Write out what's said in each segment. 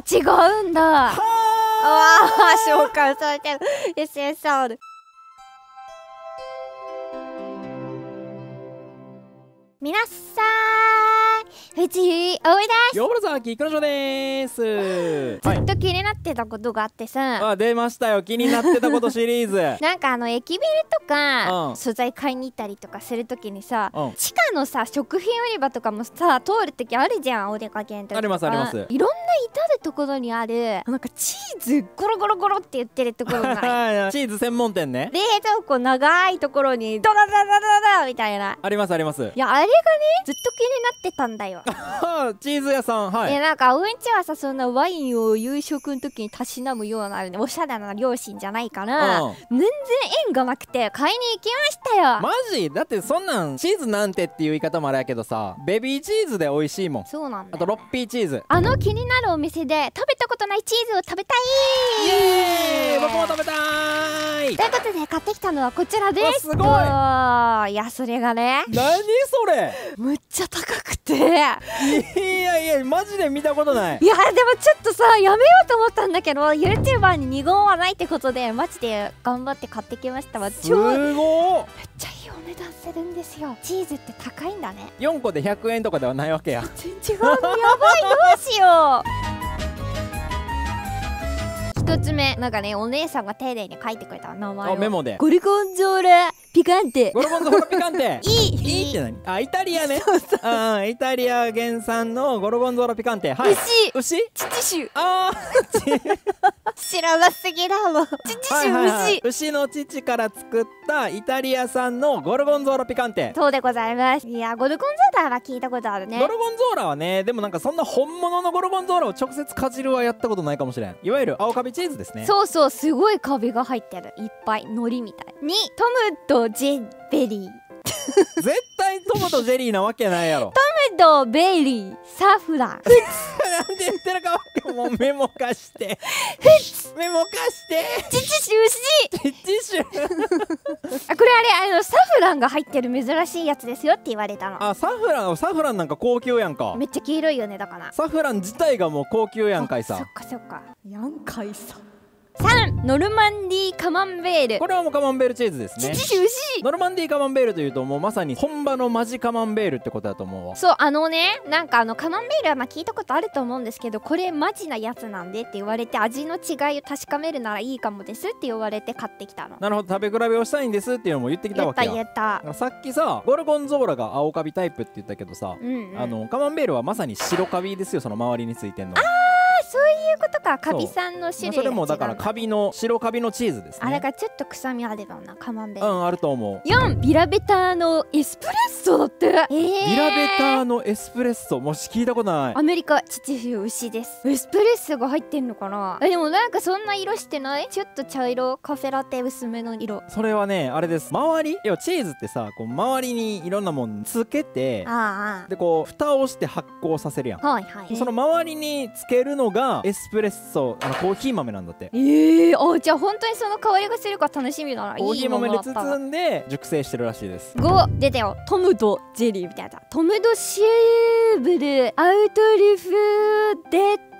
違うんだ。ああ、紹介されてる。SSR。皆さん、藤井葵です。 よろさきくのしょでーす。 ずっと気になってたことがあってさ、 あ、出ましたよ、気になってたことシリーズ。 なんか駅ビルとか、素材買いに行ったりとかするときにさ、地下のさ食品売り場とかもさ通るときあるじゃん、お出かけの時とか。 ありますあります。 いろんな至るところにあるなんかチーズゴロゴロゴロって言ってるところがチーズ専門店ね。 冷蔵庫長いところにドラダダダダみたいな。 ありますあります。 いや、あれがねずっと気になってたんだよ。 チーズ屋さん、はい。 なんか葵んちはさ、そんなワインを夕食の時にたしなむようなおしゃれな両親じゃないから、全然縁がなくて買いに行きましたよ。 マジ？だってそんなんチーズなんてっていう言い方もあれやけどさ、ベビーチーズで美味しいもん。 そうなんだよね。 あとロッピーチーズ。 気になるお店で食べたことないチーズを食べたい。 イエーイ、僕も食べたーい。 ということで買ってきたのはこちらです。 すごい。 いや、それがね、 何それ、 むっちゃ高くて、いやいやマジで見たことない。 いや、でもちょっとさやめようと思ったんだけど YouTuber に二言はないってことでマジで頑張って買ってきましたわ。 すごー。 めっちゃいいお値段するんですよ。チーズって高いんだね。 4個で100円とかではないわけや。 全然違うの。やばい、どうしよう。一つ目、なんかね、お姉さんが丁寧に書いてくれた名前を。 メモで。 ゴルゴンゾーラピカンテ。 ゴルゴンゾーラピカンテ。 いいって何？あ、イタリアね。イタリア原産のゴルゴンゾーラピカンテ。はい。牛？ 乳種。知らなすぎだもん。乳種、 牛の乳から作ったイタリア産のゴルゴンゾーラピカンテ。 そうでございます。いや、ゴルゴンゾーラは聞いたことあるね。 ゴルゴンゾーラはね、でもなんかそんな本物のゴルゴンゾーラを直接かじるはやったことないかもしれん。いわゆる青カビチーズですね。 そうそう、すごいカビが入ってる。いっぱい海苔みたいに。トムとジェベリー。 絶対トムとジェリーなわけないやろ。 トムとベリーサフラン。 なんで言ってるかもうメモ貸して。メモ貸して。 乳種。これあれ、サフランが入ってる珍しいやつですよって言われたの。 あ、サフランなんか高級やんか。 めっちゃ黄色いよね。だからサフラン自体がもう高級やんかいさ。 そっかそっか、やんかいさ。3、ノルマンディーカマンベール。 これはもうカマンベールチーズですね。ノルマンディーカマンベールというともうまさに本場のマジカマンベールってことだと思うわ。 そう、なんかカマンベールは聞いたことあると思うんですけど、これマジなやつなんでって言われて、味の違いを確かめるならいいかもですって言われて買ってきたの。 なるほど、食べ比べをしたいんですっていうのも言ってきたわけや。 言った。 さっきさ、ゴルゴンゾーラが青カビタイプって言ったけどさ、カマンベールはまさに白カビですよ、その周りについてんの。 そういうことか。カビさんの種類が違う。 それもだから白カビのチーズですね。 あれがちょっと臭みあるようなカマンベール。 あると思う。 4、ビラベターのエスプレッソだって。 ビラベターのエスプレッソ、もし聞いたことない。 アメリカ乳種牛です。エスプレッソが入ってんのかな。でもなんかそんな色してない？ちょっと茶色、カフェラテ薄めの色。 それはね、あれです。周り、要はチーズってさ、こう周りにいろんなもんつけて、でこう蓋をして発酵させるやん。その周りにつけるのがエスプレッソ、コーヒー豆なんだって。 じゃあ本当にその香りがするか楽しみだな。 コーヒー豆で包んで熟成してるらしいです。 5、出たよ。トムとジェリーみたいな。トムドシューブルアウトリフデって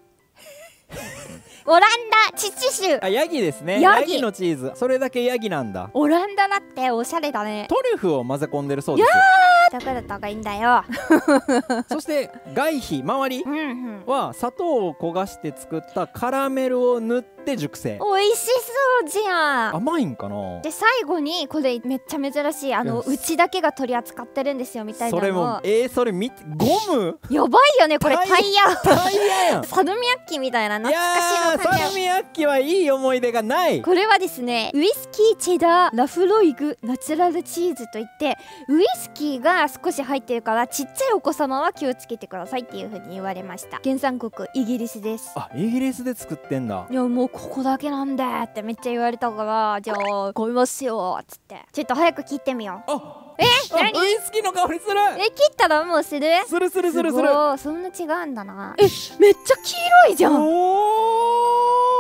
オランダ乳種。 ヤギですね。ヤギのチーズ。それだけヤギなんだ。 オランダだっておしゃれだね。 トリュフを混ぜ込んでるそうですよ。 だからたがいいんだよ。 そして外皮周りは砂糖を焦がして作ったカラメルを塗って熟成。 美味しそうじゃん。 甘いんかな。 で最後にこれめっちゃ珍しいうちだけが取り扱ってるんですよみたいなの。 それもそれ見て、ゴムやばいよねこれ。タイヤやん。 サルミアッキみたいな懐かしいの感じ。 サルミアッキはいい思い出がない。 これはですね、ウイスキーチェダーラフロイグナチュラルチーズといって、ウイスキーが少し入ってるからちっちゃいお子様は気をつけてくださいっていう風に言われました。原産国イギリスです。 あ、イギリスで作ってんだ。 いやもうここだけなんだってめっちゃ言われたから、じゃあ買いますよっつって、ちょっと早く切ってみよう。何？ ウイスキーの香りする。 切ったらもうする？ する。そんな違うんだな。めっちゃ黄色いじゃん。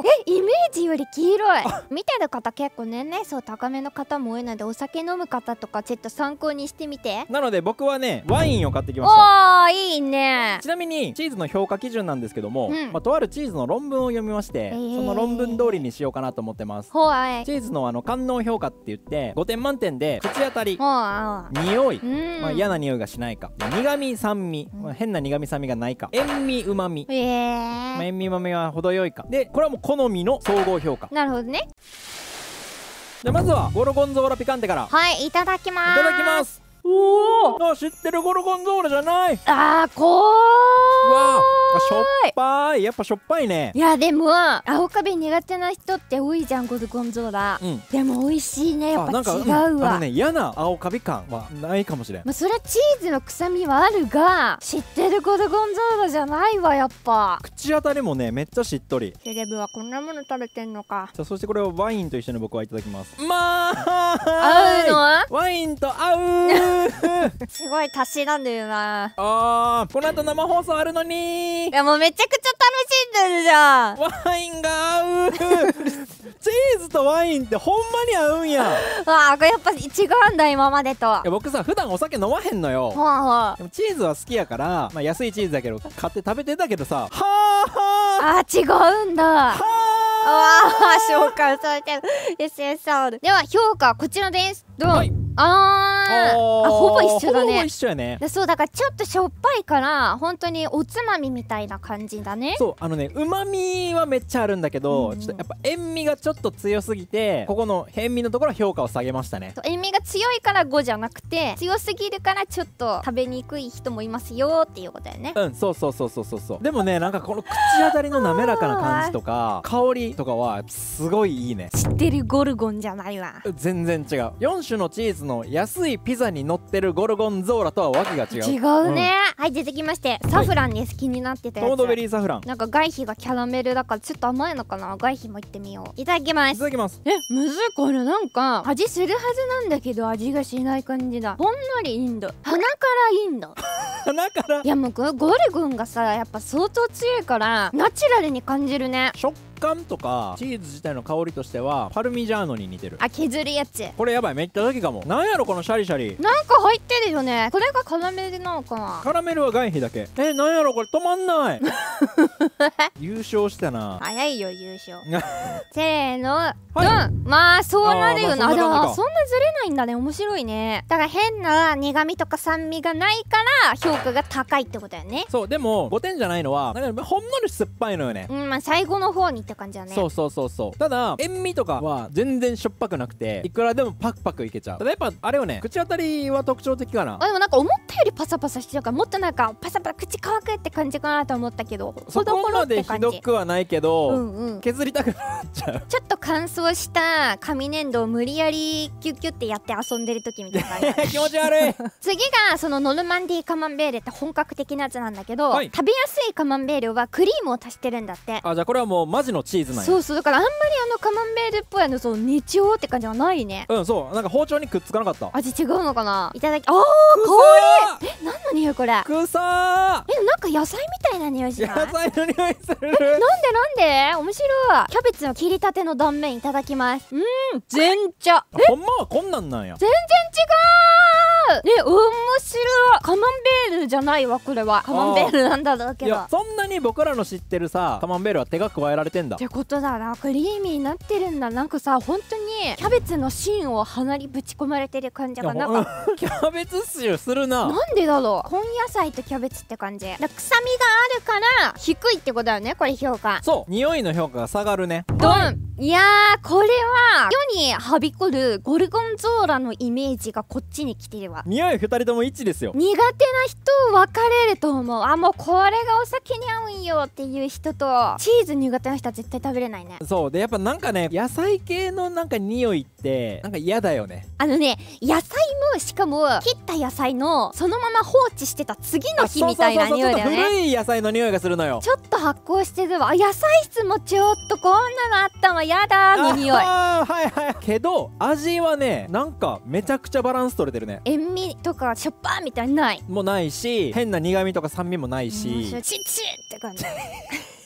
イメージより黄色い。見てる方結構年齢層高めの方も多いので、お酒飲む方とかちょっと参考にしてみて。 なので僕はねワインを買ってきました。 おー、いいね。 ちなみにチーズの評価基準なんですけども、とあるチーズの論文を読みまして、その論文通りにしようかなと思ってます。チーズの官能評価って言って5点満点で口当たり、匂い、嫌な匂いがしないか、苦味酸味、変な苦味酸味がないか、塩味うまみ、塩味うまみは程よいかで、これはもう好みの総合評価。 なるほどね。 じゃあまずはゴルゴンゾーラピカンテから。 はい、いただきます。 いただきます。おお、知ってるゴルゴンゾーラじゃない。 あー、こーわー、しょっぱい。やっぱしょっぱいね。 いやでも青カビ苦手な人って多いじゃん、ゴルゴンゾーラ。でも美味しいね。やっぱ違うわ。 嫌な青カビ感はないかもしれん。 それはチーズの臭みはあるが、知ってるゴルゴンゾーラじゃないわ。やっぱ口当たりもねめっちゃしっとり。 セレブはこんなもの食べてんのか。 さあ、そしてこれをワインと一緒に僕はいただきます。まあ合うの？ ワインと合うすごい足しなんだよな。 この後生放送あるのに。 いやもうめちゃくちゃ楽しんでるじゃん。 ワインが合うチーズとワインってほんまに合うんや。 これやっぱ違うんだ今までと。いや僕さ普段お酒飲まへんのよ。でもチーズは好きやから、安いチーズだけど買って食べてたけどさ、 違うんだ。紹介されてる SSR では評価こちらです。どう？ほぼ一緒だね。 ほぼ一緒やね。 そうだからちょっとしょっぱいから本当におつまみみたいな感じだね。 そううまみはめっちゃあるんだけど、ちょっとやっぱ塩味がちょっと強すぎて、ここの塩味のところは評価を下げましたね。 塩味が強いから5じゃなくて、強すぎるからちょっと食べにくい人もいますよっていうことだよね。 そうでもね、なんかこの口当たりの滑らかな感じとか香りとかはすごいいいね。 知ってるゴルゴンじゃないわ。 全然違う。4種のチーズの安いピザに乗ってるゴルゴンゾーラとはわけが違う。 違うね。はい、出てきまして、サフランです。気になってたやつ。 トードベリーサフラン。 なんか外皮がキャラメルだからちょっと甘いのかな。外皮もいってみよう。いただきます。 いただきます。 むずい。これなんか味するはずなんだけど味がしない感じだ。ほんのりインド。鼻からインド。 鼻から。 いやもうゴルゴンがさやっぱ相当強いからナチュラルに感じるね。 食感とかチーズ自体の香りとしてはパルミジャーノに似てる。 削るやつ。 これやばい、めっちゃ好きかも。なんやろこのシャリシャリ。 なんか入ってるよね。これがカラメルなのかな。 カラメルは外皮だけ。なんやろこれ止まんない優勝したな。 早いよ優勝せーの、まあそうなるよな。そんなずれないんだね。面白いね。だから変な苦味とか酸味がないから評価が高いってことだよね。 そう。でも5点じゃないのはなんかほんのり酸っぱいのよね。 最後の方にって感じだね。 そう。ただ塩味とかは全然しょっぱくなくて、いくらでもパクパクいけちゃう。ただやっぱあれよね、口当たりは特徴的かな。 でもなんか思ったよりパサパサしてるから、もっとなんかパサパサ口乾くって感じかなと思ったけど、 そこまでひどくはないけど、削りたくなっちゃう。 ちょっと乾燥した紙粘土を無理やりキュッキュッてやって遊んでる時みたいな感じ気持ち悪い次がそのノルマンディーカマンベールって本格的なやつなんだけど、食べやすいカマンベールはクリームを足してるんだって。 じゃあこれはもうマジのチーズなんや。 そうだからあんまりカマンベールっぽいそうネチョーって感じはないね。 そうなんか包丁にくっつかなかった。 味違うのかな。いただき。かわいい。何の匂いこれ。 くさー。 なんか野菜みたいな匂いしない？ 野菜の匂いする。 なんで面白い。キャベツの切りたての断面いただきます。全茶。 ほんまはこんなんなんや。 全然違う。面白い。カマンベールじゃないわこれは。カマンベールなんだけど。 いやそんなに僕らの知ってるさカマンベールは手が加えられてんだってことだな。クリーミーになってるんだ。なんかさ本当にキャベツの芯を鼻にぶち込まれてる感じがなんかキャベツ臭するな。 なんでだろう。根野菜とキャベツって感じ。臭みがあるから低いってことだよねこれ評価。 そう匂いの評価が下がるね。 ドン。いやーこれは世にはびこるゴルゴンゾーラのイメージがこっちに来てるわ。 匂い2人とも1ですよ。 苦手な人分かれると思う。もうこれがお酒に合うんよっていう人と、チーズ苦手な人は絶対食べれないね。 そうでやっぱなんかね野菜系のなんか匂いってなんか嫌だよね。 野菜もしかも切った野菜のそのまま放置してた次の日みたいな匂いだよね。 古い野菜の匂いがするのよ。 ちょっと発酵してるわ。野菜室もちょっとこんなのあったわ。やだーの匂い。 けど味はねなんかめちゃくちゃバランス取れてるね。 塩味とかしょっぱーみたいにないもうないし、変な苦味とか酸味もないし、 チッチッって感じ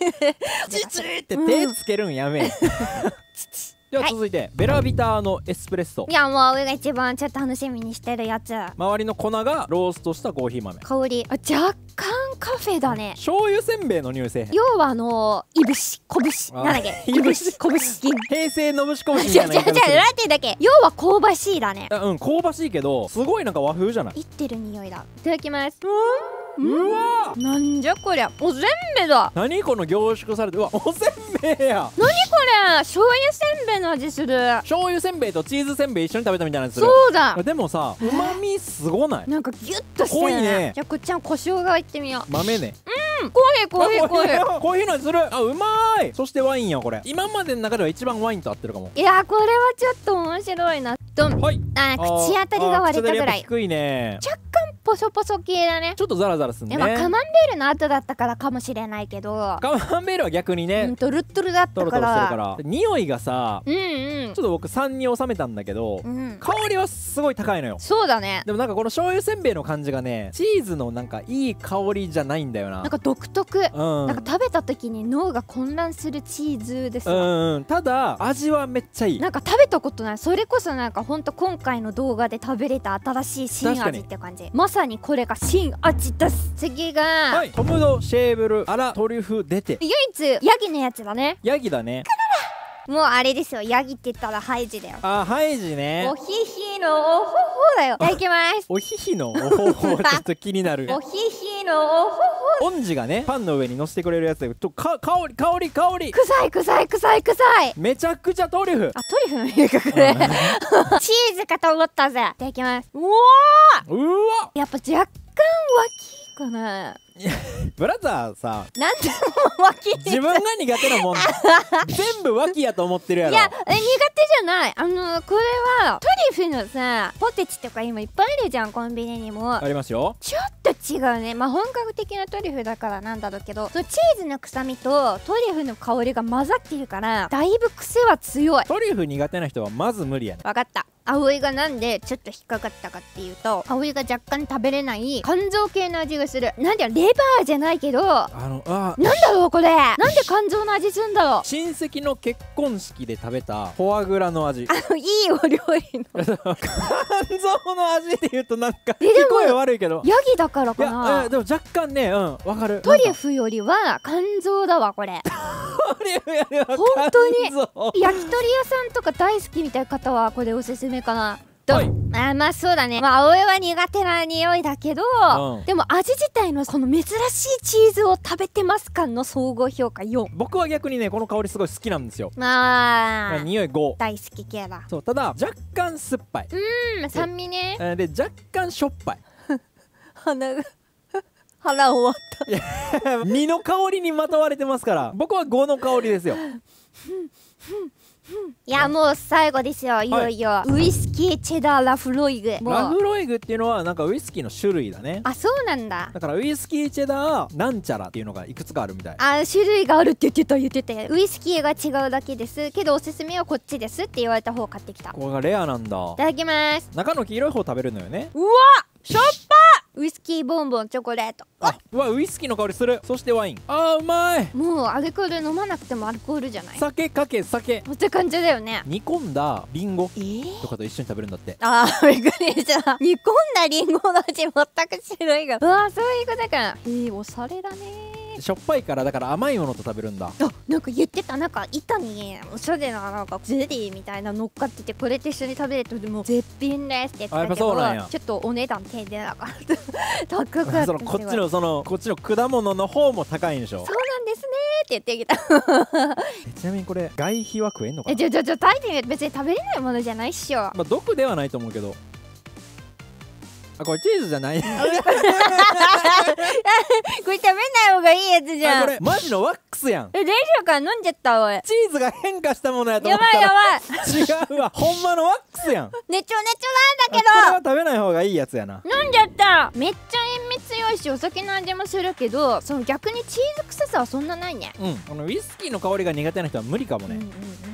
チチって手つけるんやめえ。では続いて、ベラビターのエスプレッソ。 いやもう上が一番ちょっと楽しみにしてるやつ。 周りの粉がローストしたコーヒー豆。 香り若干カフェだね。 醤油せんべいの匂いせえへん。 要はいぶし拳なんだっけ、いぶし拳平成のぶし拳み違う違う違う、 たいな言い方する。 なんてだっけ、要は香ばしいだね。 うん、香ばしいけどすごいなんか和風じゃない。 いってる匂いだ。いただきます。 うわなんじゃこりゃ、おせんべいだ。 何この凝縮されて、うわおせんべいや。 何これ、醤油せんべいの味する。 醤油せんべいとチーズせんべい一緒に食べたみたいなやつする。 そうだ。 でもさ、うまみすごない？ なんかギュッとしてる濃いね。 じゃあこっちは胡椒がいってみよう。 豆ね。 コーヒーコーヒーコーヒー。 コーヒーの味する。あ、うまーい。そしてワインやこれ。今までの中では一番ワインと合ってるかも。 いやこれはちょっと面白いな。ドン。 はい。 口当たりが割れたぐらい。 低いね。 若干ポソポソ系だね。 ちょっとザラザラすんね。 カマンベールの後だったからかもしれないけど。 カマンベールは逆にね。 トルットルだったから。 トロトロしてるから。匂いがさ、ちょっと僕3に収めたんだけど、香りはすごい高いのよ。 そうだね。 でもなんかこの醤油せんべいの感じがね、チーズのなんかいい香りじゃないんだよな。 なんか独特。なんか食べた時に脳が混乱するチーズですわ。 ただ味はめっちゃいい。 なんか食べたことない。それこそなんかほんと今回の動画で食べれた新しい新味って感じ。まさにこれが新味です。次が、 はい、トムドシェーブルアラトリュフ出て、 唯一ヤギのやつだね。 ヤギだね。 もうあれですよ、ヤギって言ったらハイジだよ。 あ、ハイジね。 おひひのおほほだよ。いただきます。 おひひのおほほちょっと気になる。 おひひのおほほ。 オンジがね、パンの上に乗せてくれるやつで、香り香り香り。 臭い臭い臭い臭い。 めちゃくちゃトリュフ。 あ、トリュフの匂いかこれ。チーズかと思ったぜ。いただきます。うわー。うわ。 やっぱ若干脇かな。 ブラザーさ、 なんでも脇。 自分が苦手なもん全部脇やと思ってるやろ。 いや、苦手じゃない。これはトリュフのさ、ポテチとか今いっぱいあるじゃん、コンビニにも。 ありますよ。 ちょっと違うね。まあ本格的なトリュフだからなんだろうけど、そのチーズの臭みとトリュフの香りが混ざってるからだいぶ癖は強い。 トリュフ苦手な人はまず無理やね。 わかった。葵がなんでちょっと引っかかったかっていうと、葵が若干食べれない肝臓系の味がする。なんだよ、レバーじゃないけど、なんだろうこれ。なんで肝臓の味すんだろう。 親戚の結婚式で食べたフォアグラの味。 いいお料理の肝臓の味って言うとなんか聞こえ悪いけど、 ヤギだからかな。 いやでも若干ね、わかる。 トリュフよりは肝臓だわこれ。 トリュフよりは肝臓。 本当に焼き鳥屋さんとか大好きみたいな方はこれおすすめかな。はい、まあそうだね。まあ葵は苦手な匂いだけど、でも味自体のこの珍しいチーズを食べてますかの総合評価4。 僕は逆にねこの香りすごい好きなんですよ。 まあ匂い5。 大好き系だ。 そう、ただ若干酸っぱい。 酸味ね。 で若干しょっぱい。 鼻が腹終わった。 身の香りにまとわれてますから、僕は5の香りですよ。 いやもう最後ですよ、いよいよ。ウイスキーチェダーラフロイグ。 ラフロイグっていうのはなんかウイスキーの種類だね。 あ、そうなんだ。 だからウイスキーチェダーなんちゃらっていうのがいくつかあるみたい。 種類があるって言ってた。ウイスキーが違うだけですけどおすすめはこっちですって言われた方を買ってきた。 これがレアなんだ。 いただきます。 中の黄色い方食べるのよね。 うわ、しょっぱ。ウイスキーボンボンチョコレート。 うわ、ウイスキーの香りする。そしてワイン。うまい。 もうアルコール飲まなくてもアルコールじゃない。 酒かけ酒って感じだよね。 煮込んだリンゴとかと一緒に食べるんだって。 びっくりした。煮込んだリンゴの味全く白いが。うわ、そういうことか。おしゃれだね。 しょっぱいからだから甘いものと食べるんだ。 なんか言ってた。なんか板におしゃれななんかゼリーみたいな乗っかってて、これと一緒に食べるともう絶品ですって言ってたけど、ちょっとお値段手出なかった高かった。 こっちの果物の方も高いんでしょ。 そうなんですねって言ってきた。 ちなみにこれ外皮は食えんのかな。 食べてみ。別に食べれないものじゃないっしょ。 まあ毒ではないと思うけど。これチーズじゃない。これ食べない方がいいやつじゃん。 これマジのワックスやん。 大丈夫か、飲んじゃったおい。 チーズが変化したものやと思ったらやばい。違うわ、ほんまのワックスやん。 ねちょなんだけど。 これは食べない方がいいやつやな。 飲んじゃった。めっちゃ塩味強いしお酒の味もするけど、その逆にチーズ臭さはそんなないね。 このウイスキーの香りが苦手な人は無理かもね。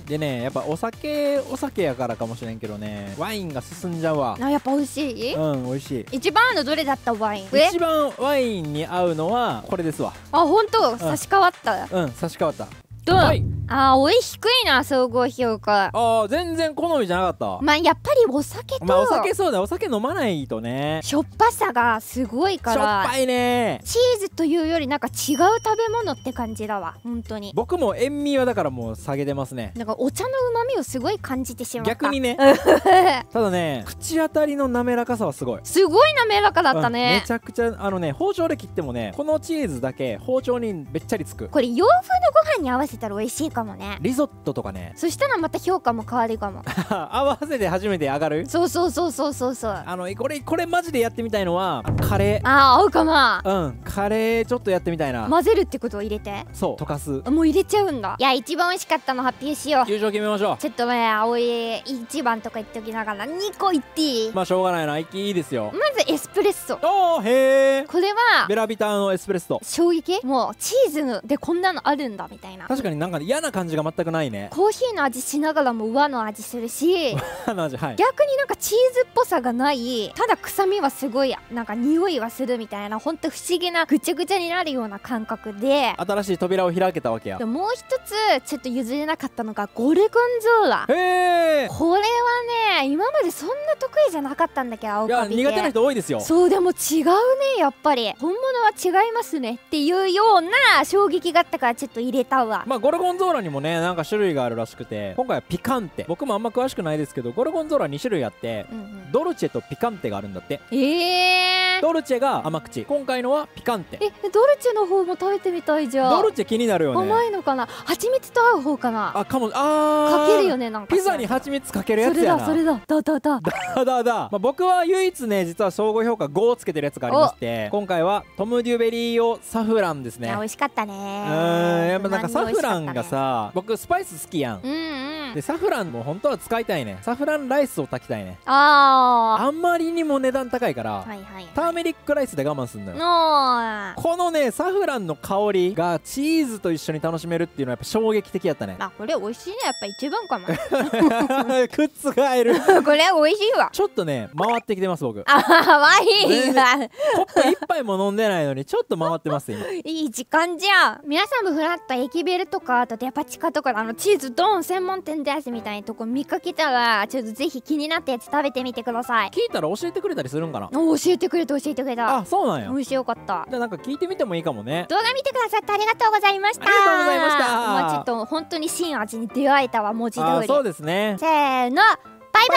でね、やっぱお酒やからかもしれんけどね、ワインが進んじゃうわ。 あ、やっぱ美味しい。 うん、美味しい。 一番合うのどれだった？ワイン一番ワインに合うのはこれですわ。 あ、ほんと差し替わった。 うん、差し替わった。 どう？あー、おい低いな、総合評価。 ああ、全然好みじゃなかった。 まあやっぱりお酒と、 まあお酒、そうだ、お酒飲まないとね。 しょっぱさがすごいから。 しょっぱいね。 チーズというよりなんか違う食べ物って感じだわ、本当に。 僕も塩味はだからもう下げてますね。 なんかお茶の旨味をすごい感じてしまった。 逆にね。ただね、口当たりの滑らかさはすごい。 すごい滑らかだったね。 めちゃくちゃ包丁で切ってもね、このチーズだけ包丁にべっちゃりつく。 これ洋風のご飯に合わせたら美味しいかもね。 リゾットとかね。 そしたらまた評価も変わるかも。 合わせて初めて上がる。 そうそうそうそうそうそう。 これマジでやってみたいのはカレー。 ああ、合うかな。 うん、カレーちょっとやってみたいな。 混ぜるってことを入れて。 そう、溶かす。 もう入れちゃうんだ。いや、一番美味しかったの発表しよう。 優勝決めましょう。 ちょっとね、葵1番とか言っておきながら2個言っていい？ まあしょうがないな、いいですよ。 まずエスプレッソ。 おー、へー。 これはベラビターのエスプレッソ。 衝撃。もうチーズでこんなのあるんだみたいな。 確かになんか嫌な感じが全くないね。 コーヒーの味しながらも和の味するし和の味、はい。 逆になんかチーズっぽさがない、ただ臭みはすごいなんか匂いはするみたいな、ほんと不思議なぐちゃぐちゃになるような感覚で、 新しい扉を開けたわけや。 でもう一つちょっと譲れなかったのがゴルゴンゾーラ。 へー。 これはね、今までそんな得意じゃなかったんだけど、青カビで。 いや、苦手な人多いですよ。 そう、でも違うね、やっぱり本物は違いますねっていうような衝撃があったからちょっと入れたわ。 まあゴルゴンゾーラにもね、なんか種類があるらしくて、今回はピカンテ。僕もあんま詳しくないですけど、ゴルゴンゾーラ2種類あって、ドルチェとピカンテがあるんだって。ドルチェが甘口、今回のはピカンテ。 ドルチェの方も食べてみたいじゃん。 ドルチェ気になるよね。 甘いのかな、蜂蜜と合う方かな。 あ、かも。 かけるよね、なんかピザに蜂蜜かけるやつやな。 それだまあ僕は唯一ね、実は総合評価5をつけてるやつがありまして、今回はトム・デュベリーオサフランですね。 美味しかったね。 やっぱなんかサフランがさ、僕スパイス好きやん。でサフランも本当は使いたいね。サフランライスを炊きたいね。あんまりにも値段高いから、ターメリックライスで我慢すんのよ。このね、サフランの香りがチーズと一緒に楽しめるっていうのはやっぱ衝撃的やったね。 これ美味しいね、やっぱ一番かも。 くっつがえる。 これ美味しいわ。 ちょっとね、回ってきてます僕。 ワインがコップ一杯も飲んでないのにちょっと回ってます今。 いい時間じゃん。皆さんもフラッと駅ベルとか、あとデパ地下とかチーズドーン専門店ですみたいなとこ見かけたら、ちょっとぜひ気になったやつ食べてみてください。 聞いたら教えてくれたりするんかな。 教えてくれた。 あ、そうなんや。 美味しよかった。 じゃあなんか聞いてみてもいいかもね。 動画見てくださってありがとうございました。 ありがとうございました。 まあちょっと本当に新味に出会えたわ、文字通り。 そうですね。 せーの、バイ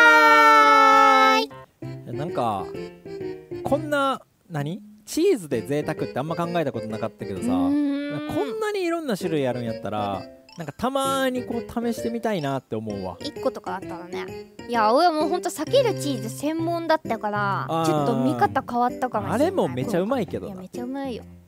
バーイ。 なんかこんなチーズで贅沢ってあんま考えたことなかったけどさ、こんなにいろんな種類あるんやったらなんかたまにこう試してみたいなって思うわ。 1個とかあったらね。いや、俺はもうほんと避けるチーズ専門だったから、ちょっと見方変わったかもしれない。 あれもめちゃうまいけどな。 いや、めちゃうまいよ。